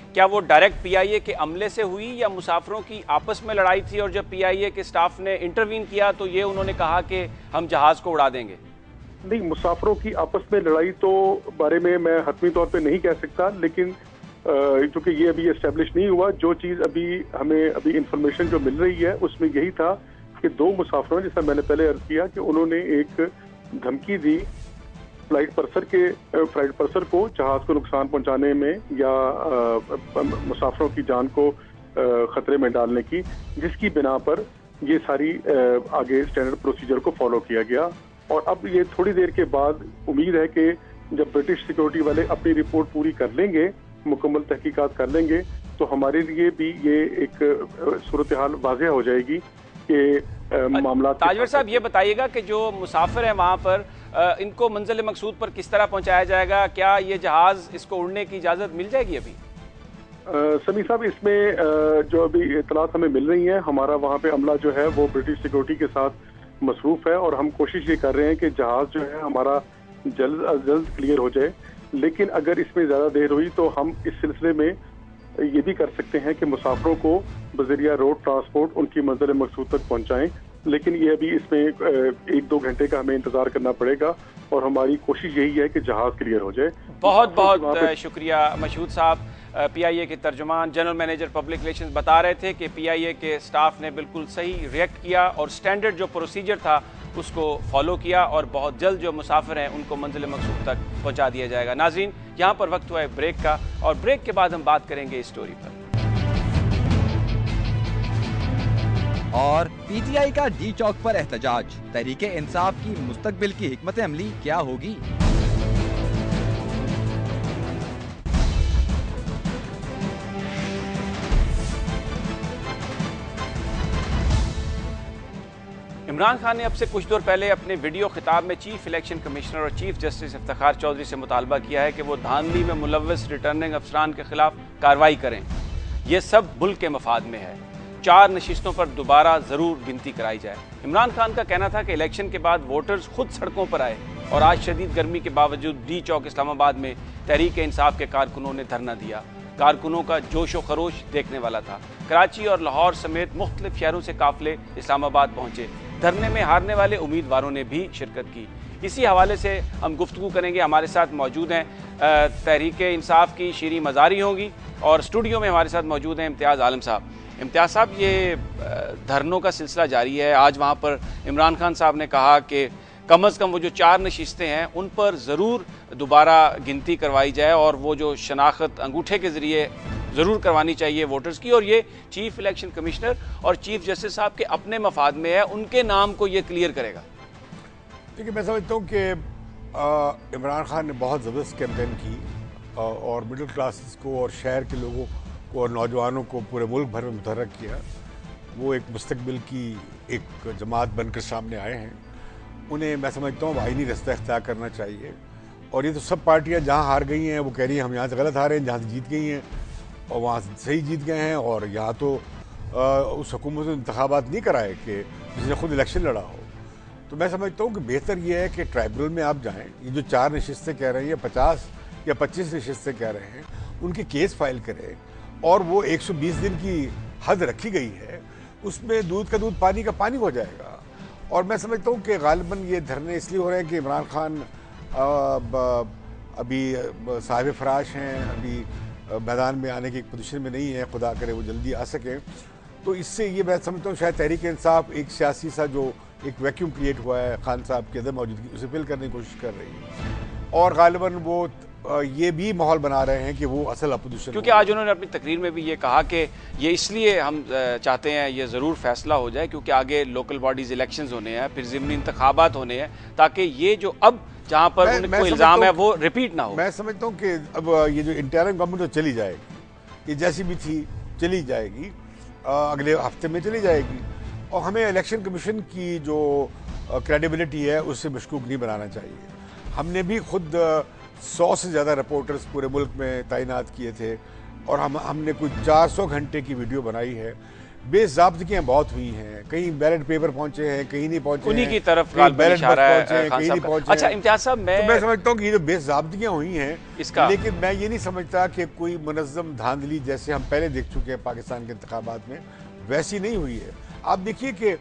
क्या वो डायरेक्ट PIA के अमले से हुई या मुसाफिरों की आपस में लड़ाई थी, और जब PIA के स्टाफ ने इंटरवीन किया तो ये उन्होंने कहा कि हम जहाज को उड़ा देंगे? नहीं, मुसाफिरों की आपस में लड़ाई तो बारे में मैं हतमी तौर पे नहीं कह सकता, लेकिन चूंकि ये अभी एस्टेब्लिश नहीं हुआ, जो चीज हमें अभी इंफॉर्मेशन जो मिल रही है उसमें यही था कि 2 मुसाफिरों, जैसा मैंने पहले अर्ज किया, कि उन्होंने एक धमकी दी फ्लाइट पर्सर को जहाज को नुकसान पहुंचाने में या मुसाफिरों की जान को खतरे में डालने की, जिसकी बिना पर ये सारी आगे स्टैंडर्ड प्रोसीजर को फॉलो किया गया। और अब ये थोड़ी देर के बाद उम्मीद है कि जब ब्रिटिश सिक्योरिटी वाले अपनी रिपोर्ट पूरी कर लेंगे, मुकम्मल तहकीकात कर लेंगे, तो हमारे लिए भी ये एक सूरत हाल वाज़ेह हो जाएगी कि मामला। ताजवर साहब, ये बताइएगा कि जो मुसाफिर हैं वहाँ पर, इनको मंजिल मकसूद पर किस तरह पहुँचाया जाएगा? क्या ये जहाज, इसको उड़ने की इजाज़त मिल जाएगी अभी? समी साहब, इसमें जो अभी इतलात हमें मिल रही हैं, हमारा वहाँ पे अमला जो है वो ब्रिटिश सिक्योरिटी के साथ मसरूफ है, और हम कोशिश ये कर रहे हैं कि जहाज जो है हमारा जल्द अज जल्द क्लियर हो जाए। लेकिन अगर इसमें ज़्यादा देर हुई तो हम इस सिलसिले में ये भी कर सकते हैं कि मुसाफिरों को बज़रिया रोड ट्रांसपोर्ट उनकी मंजिल मकसूद तक पहुँचाएँ, लेकिन ये अभी इसमें 1-2 घंटे का हमें इंतज़ार करना पड़ेगा, और हमारी कोशिश यही है कि जहाज क्लियर हो जाए। बहुत बहुत शुक्रिया मशहूद साहब। PIA के तर्जुमान जनरल मैनेजर पब्लिक रिलेशंस बता रहे थे कि PIA के स्टाफ ने बिल्कुल सही रिएक्ट किया और स्टैंडर्ड जो प्रोसीजर था उसको फॉलो किया, और बहुत जल्द जो मुसाफिर हैं उनको मंजिल मकसूद तक पहुंचा दिया जाएगा। नाज़रीन, यहाँ पर वक्त हुआ है ब्रेक का, और ब्रेक के बाद हम बात करेंगे इस स्टोरी पर। और PTI का डी चौक पर एहतजाज, तहरीक इंसाफ की मुस्तकबिल की हिकमत अमली क्या होगी? इमरान खान ने अब से कुछ देर पहले अपने वीडियो खिताब में चीफ इलेक्शन कमिश्नर और चीफ जस्टिस इफ्तिखार चौधरी से मुतालबा किया है कि वो धांधली में मुलव्वस रिटर्निंग अफसरान के खिलाफ कार्रवाई करें। ये सब मुल्क के मफाद में है। 4 नशिस्तों पर दोबारा जरूर गिनती कराई जाए। इमरान खान का कहना था कि इलेक्शन के बाद वोटर्स खुद सड़कों पर आए, और आज शदीद गर्मी के बावजूद डी चौक इस्लामाबाद में तहरीक इंसाफ के कारकुनों ने धरना दिया। कारकुनों का जोश व खरोश देखने वाला था। कराची और लाहौर समेत मुख्तलिफ शहरों से काफिले इस्लामाबाद पहुंचे। धरने में हारने वाले उम्मीदवारों ने भी शिरकत की। इसी हवाले से हम गुफ्तगू करेंगे। हमारे साथ मौजूद हैं तहरीक इंसाफ की शिरीन मजारी होंगी, और स्टूडियो में हमारे साथ मौजूद हैं इम्तियाज आलम साहब। इम्तियाज साहब, ये धरनों का सिलसिला जारी है। आज वहाँ पर इमरान खान साहब ने कहा कि कम अज़ कम वो जो 4 नशिस्तें हैं उन पर ज़रूर दोबारा गिनती करवाई जाए, और वो जो शनाख्त अंगूठे के ज़रिए ज़रूर करवानी चाहिए वोटर्स की, और ये चीफ इलेक्शन कमिश्नर और चीफ जस्टिस साहब के अपने मफाद में है, उनके नाम को ये क्लियर करेगा। देखिए, मैं समझता हूँ कि इमरान खान ने बहुत ज़बरदस्त कैंपेन की, और मिडिल क्लासेस को और शहर के लोगों को और नौजवानों को पूरे मुल्क भर में मुतहर्रिक किया। वो एक मुस्तकबिल की एक जमात बनकर सामने आए हैं। उन्हें मैं समझता हूँ आईनी रास्ता इख्तियार करना चाहिए। और ये तो सब पार्टियाँ जहाँ हार गई हैं वो कह रही हैं हम यहाँ से गलत हारे हैं, जहाँ से जीत गई हैं और वहाँ से सही जीत गए हैं, और यहाँ तो उस हुकूमत ने इंतखाबात नहीं कराए कि जिसने खुद इलेक्शन लड़ा हो। तो मैं समझता हूँ कि बेहतर ये है कि ट्राइब्यूनल में आप जाएँ। ये जो 4 नशिस्तें कह रहे हैं, या 50 या 25 नशिस्तें कह रहे हैं, उनके केस फाइल करें, और वो 120 दिन की हद रखी गई है, उसमें दूध का दूध पानी का पानी हो जाएगा। और मैं समझता हूँ कि गालिबन ये धरने इसलिए हो रहे हैं कि इमरान खान अभी साहिब फराश हैं, अभी मैदान में आने की पोजीशन में नहीं है, खुदा करे वो जल्दी आ सके। तो इससे ये मैं समझता हूँ शायद तहरीक इंसाफ एक सियासी सा जो एक वैक्यूम क्रिएट हुआ है खान साहब की अदम मौजूदगी, उसे फिल करने की कोशिश कर रही है, और गालिबन वो ये भी माहौल बना रहे हैं कि वो असल अपोजिशन। क्योंकि आज उन्होंने अपनी तकरीर में भी ये कहा कि ये इसलिए हम चाहते हैं ये ज़रूर फैसला हो जाए क्योंकि आगे लोकल बॉडीज इलेक्शंस होने हैं, फिर ज़िमनी इंतखाबात होने हैं, ताकि ये जो अब जहाँ पर उनको इल्ज़ाम है वो रिपीट ना हो। मैं समझता हूँ कि अब ये जो इंटरिम गवर्नमेंट तो चली जाएगी, ये जैसी भी थी चली जाएगी, अगले हफ्ते में चली जाएगी, और हमें इलेक्शन कमीशन की जो क्रेडिबिलिटी है उससे मशकूक नहीं बनाना चाहिए। हमने भी खुद 100 से ज़्यादा रिपोर्टर्स पूरे मुल्क में तैनात किए थे, और हमने कुछ 400 घंटे की वीडियो बनाई है। बेज़ाब्तियां बहुत हुई हैं, कहीं बैलेट पेपर पहुंचे हैं, कहीं नहीं पहुंचे, उन्हीं की तरफ बैलेट इशारा है पहुंचे हैं, खान कहीं साहब नहीं का। पहुंचे। अच्छा इम्तियाज साहब, मैं समझता हूँ कि ये जो बेज़ाब्तियां हुई हैं इसका, लेकिन मैं ये नहीं समझता कि कोई मुनज़्ज़म धांधली जैसे हम पहले देख चुके हैं पाकिस्तान के इंतखाबात में वैसी नहीं हुई है। आप देखिए कि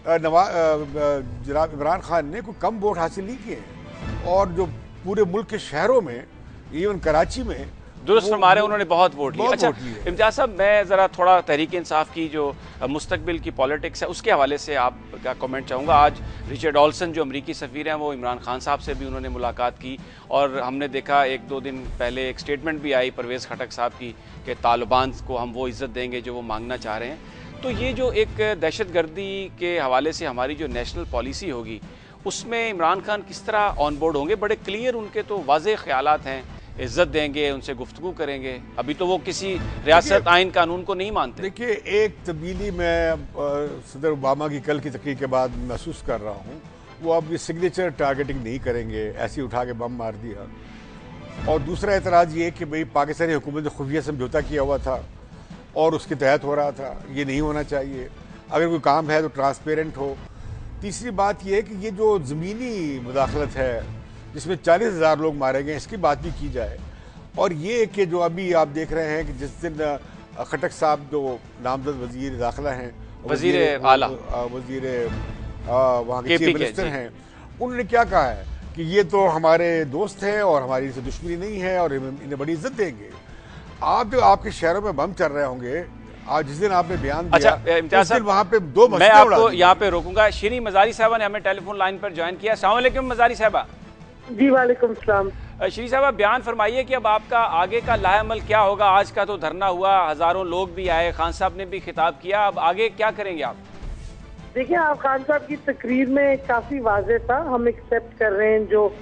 जनाब इमरान खान ने कोई कम वोट हासिल नहीं किए हैं, और जो पूरे मुल्क के शहरों में, इवन कराची में, दुरुस्त फरमा रहे, उन्होंने बहुत वोट लिए। अच्छा इम्तियाज साहब, मैं ज़रा थोड़ा तहरीक इंसाफ की जो मुस्तकबिल की पॉलिटिक्स है उसके हवाले से आपका कमेंट चाहूँगा। आज रिचर्ड ऑल्सन जो अमरीकी सफ़ीर हैं वो इमरान खान साहब से भी उन्होंने मुलाकात की, और हमने देखा 1-2 दिन पहले एक स्टेटमेंट भी आई परवेज़ खटक साहब की कि तालिबान को हम वो इज़्ज़त देंगे जो वो मांगना चाह रहे हैं। तो ये जो एक दहशतगर्दी के हवाले से हमारी जो नेशनल पॉलिसी होगी उसमें इमरान खान किस तरह ऑन बोर्ड होंगे? बड़े क्लियर उनके तो वाज़ेह ख़यालात हैं, इज्जत देंगे, उनसे गुफ्तगू करेंगे। अभी तो वो किसी रियासत आइन कानून को नहीं मानते। देखिए, एक तब्दीली मैं सदर ओबामा की कल की तकरीर के बाद महसूस कर रहा हूँ, वो अब ये सिग्नेचर टारगेटिंग नहीं करेंगे, ऐसे ही उठा के बम मार दिया। और दूसरा एतराज़ ये कि भाई पाकिस्तानी हुकूमत ने खुफिया समझौता किया हुआ था और उसके तहत हो रहा था, ये नहीं होना चाहिए। अगर कोई काम है तो ट्रांसपेरेंट हो। तीसरी बात यह है कि ये जो ज़मीनी मुदाखलत है जिसमें 40,000 लोग मारे गए, इसकी बात भी की जाए। और ये कि जो अभी आप देख रहे हैं कि जिस दिन खटक साहब जो नामजद वज़ीर दाखिला हैं, वज़ीर आला, वज़ीर वहाँ के चीफ मिनिस्टर हैं, उन्होंने क्या कहा है कि ये तो हमारे दोस्त हैं और हमारी इनसे दुश्मनी नहीं है और इन्हें बड़ी इज्जत देंगे। आप जो आपके शहरों में बम चल रहे होंगे, आज जिस दिन आपने बयान दिया, इम्तियाज साहब, वहाँ पे 2 मैं आपको यहाँ पे रोकूंगा। शिरीन मजारी साहबा ने हमें टेलीफोन लाइन पर ज्वाइन किया। अस्सलाम वालेकुम मजारी साहबा। जी वालेकुम सलाम। श्री साहब, आप बयान फरमाइए कि अब आपका आगे का लाहेअमल क्या होगा? आज का तो धरना हुआ, हजारों लोग भी आए, खान साहब ने भी खिताब किया, अब आगे क्या करेंगे आप? देखिए, आप खान साहब की तकरीर में काफी वाज़ेह था, हम एक्सेप्ट कर रहे हैं जो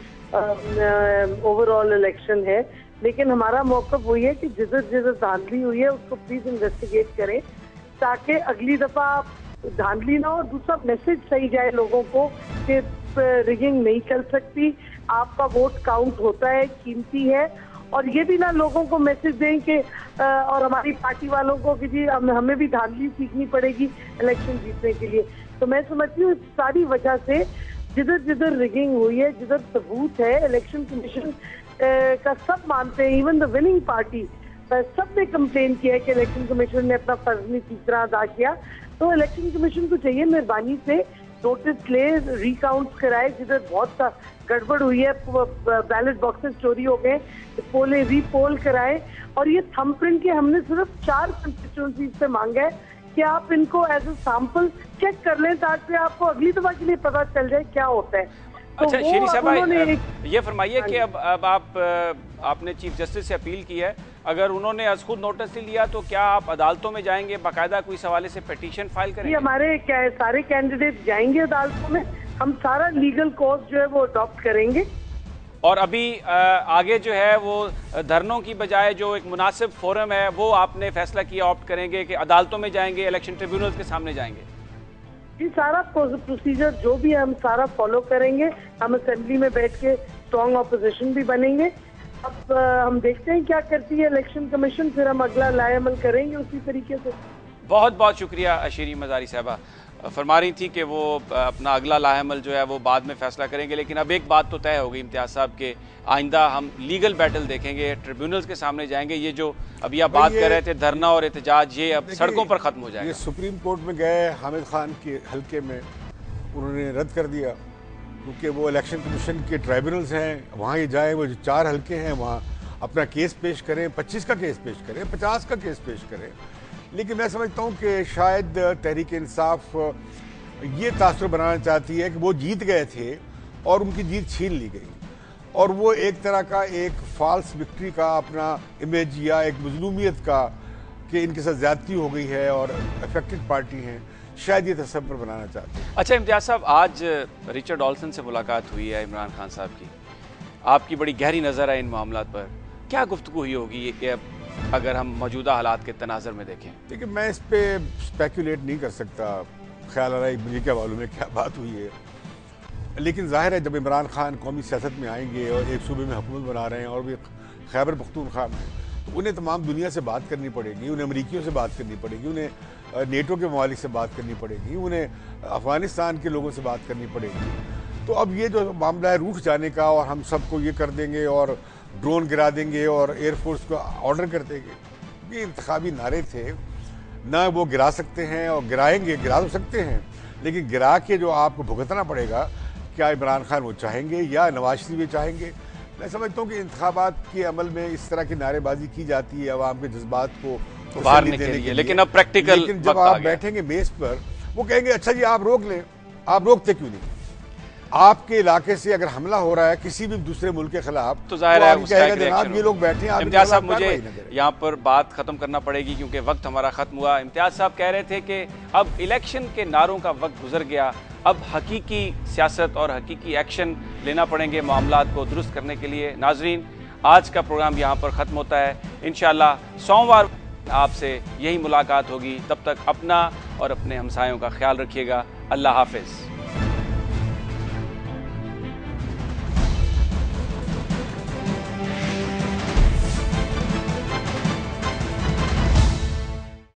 ओवरऑल इलेक्शन है, लेकिन हमारा मौक़िफ़ वही है कि जिधर धांधली हुई है उसको प्लीज इन्वेस्टिगेट करें ताकि अगली दफा धांधली ना हो। दूसरा मैसेज सही जाए लोगों को कि रिगिंग नहीं चल सकती, आपका वोट काउंट होता है, कीमती है। और ये भी ना लोगों को मैसेज दें कि और हमारी पार्टी वालों को कि जी हमें भी धांधली सीखनी पड़ेगी इलेक्शन जीतने के लिए। तो मैं समझती हूँ सारी वजह से जिधर रिगिंग हुई है, जिधर सबूत है, इलेक्शन कमीशन का सब मानते हैं, इवन द विनिंग पार्टी सब ने कंप्लेन किया है कि इलेक्शन कमीशन ने अपना फर्ज नहीं ठीक तरह अदा किया। तो इलेक्शन कमीशन को चाहिए मेहरबानी से नोटिस ले, रिकाउंट कराए, जिधर बहुत सा गड़बड़ हुई है, बैलेट बॉक्सेस चोरी हो गए, पोले रीपोल कराए। और ये थंबप्रिंट के हमने सिर्फ 4 कंस्टिट्यूएंसीज पे मांगा है कि आप इनको एज ए सैंपल चेक कर लें ताकि आपको अगली दफा के लिए पता चल जाए क्या होता है। तो अच्छा शेरी साहब, ये फरमाइए कि अब आपने चीफ जस्टिस से अपील की है, अगर उन्होंने आज खुद नोटिस लिया तो क्या आप अदालतों में जाएंगे, बाकायदा कोई सवाले से पिटीशन फाइल करेंगे? हमारे सारे कैंडिडेट जाएंगे अदालतों में, हम सारा लीगल कोर्स जो है वो अडॉप्ट करेंगे। और अभी आगे जो है वो धरनों की बजाय जो एक मुनासिब फोरम है वो आपने फैसला किया, ऑप्ट करेंगे कि अदालतों में जाएंगे, इलेक्शन ट्रिब्यूनल्स के सामने जाएंगे? ये सारा प्रोसीजर जो भी हम सारा फॉलो करेंगे। हम असेंबली में बैठ के स्ट्रॉन्ग ऑपोजिशन भी बनेंगे। अब हम देखते हैं क्या करती है इलेक्शन कमीशन, फिर हम अगला लाएअमल करेंगे उसी तरीके से। बहुत बहुत शुक्रिया शिरीन मजारी साहबा। फरमा रही थी कि वो अपना अगला लाएअमल जो है वो बाद में फैसला करेंगे, लेकिन अब एक बात तो तय हो गई इम्तियाज साहब के आइंदा हम लीगल बैटल देखेंगे, ट्रिब्यूनल्स के सामने जाएंगे। ये जो अभी आप बात कर रहे थे धरना और एहतजाज, ये अब सड़कों पर खत्म हो जाएगा। ये सुप्रीम कोर्ट में गए हामिद खान के हल्के में, उन्होंने रद्द कर दिया क्योंकि वो इलेक्शन कमीशन के ट्राइब्यूनल्स हैं, वहाँ ये जाए, वो जो 4 हल्के हैं वहाँ अपना केस पेश करें, 25 का केस पेश करें, 50 का केस पेश करें। लेकिन मैं समझता हूँ कि शायद तहरीक इंसाफ ये तासुर बनाना चाहती है कि वो जीत गए थे और उनकी जीत छीन ली गई, और वो एक तरह का एक फॉल्स विक्ट्री का अपना इमेज या एक मजलूमियत का कि इनके साथ ज्यादती हो गई है और अफेक्टेड पार्टी हैं, शायद ये तस्वर बनाना चाहते हैं। अच्छा इम्तियाज साहब, आज रिचर्ड ऑल्सन से मुलाकात हुई है इमरान खान साहब की, आपकी बड़ी गहरी नज़र है इन मामलों पर, क्या गुफ्तगू हुई होगी ये अगर हम मौजूदा हालात के तनाज़र में देखें? देखिए, मैं इस पर स्पेकुलेट नहीं कर सकता, ख्याल आ रहा है मुझे क्या मालूम है क्या बात हुई है। लेकिन जाहिर है जब इमरान खान कौमी सियासत में आएंगे और एक सूबे में हुकूमत बना रहे हैं और भी खैबर पख्तूनख्वा में, तो उन्हें तमाम दुनिया से बात करनी पड़ेगी, उन्हें अमरीकियों से बात करनी पड़ेगी, उन्हें नेटो के ममालिक से बात करनी पड़ेगी, उन्हें अफगानिस्तान के लोगों से बात करनी पड़ेगी। तो अब ये जो मामला है रूठ जाने का और हम सबको ये कर देंगे और ड्रोन गिरा देंगे और एयरफोर्स को ऑर्डर कर देंगे, ये इंतखाबी नारे थे ना, वो गिरा सकते हैं और गिराएंगे, गिरा तो सकते हैं, लेकिन गिरा के जो आपको भुगतना पड़ेगा, क्या इमरान खान वो चाहेंगे या नवाज शरीफ ये चाहेंगे? मैं समझता हूँ कि इंतखाबात के अमल में इस तरह की नारेबाजी की जाती है अवाम के जज्बात को उभारने के लिए, लेकिन अब प्रैक्टिकल, लेकिन जब आप बैठेंगे मेज पर वो कहेंगे अच्छा जी आप रोक लें, आप रोकते क्यों नहीं? आपके इलाके से अगर हमला हो रहा है किसी भी दूसरे मुल्क के खिलाफ तो जाहिर है जनाब ये लोग बैठे हैं। इम्तियाज साहब, मुझे यहाँ पर बात खत्म करना पड़ेगी क्योंकि वक्त हमारा खत्म हुआ। इम्तियाज साहब कह रहे थे कि अब इलेक्शन के नारों का वक्त गुजर गया, अब हकीकी सियासत और हकीकी एक्शन लेना पड़ेंगे मामलात को दुरुस्त करने के लिए। नाजरीन, आज का प्रोग्राम यहाँ पर ख़त्म होता है। इंशाअल्लाह सोमवार आपसे यही मुलाकात होगी। तब तक अपना और अपने हमसायों का ख्याल रखिएगा। अल्लाह हाफिज़।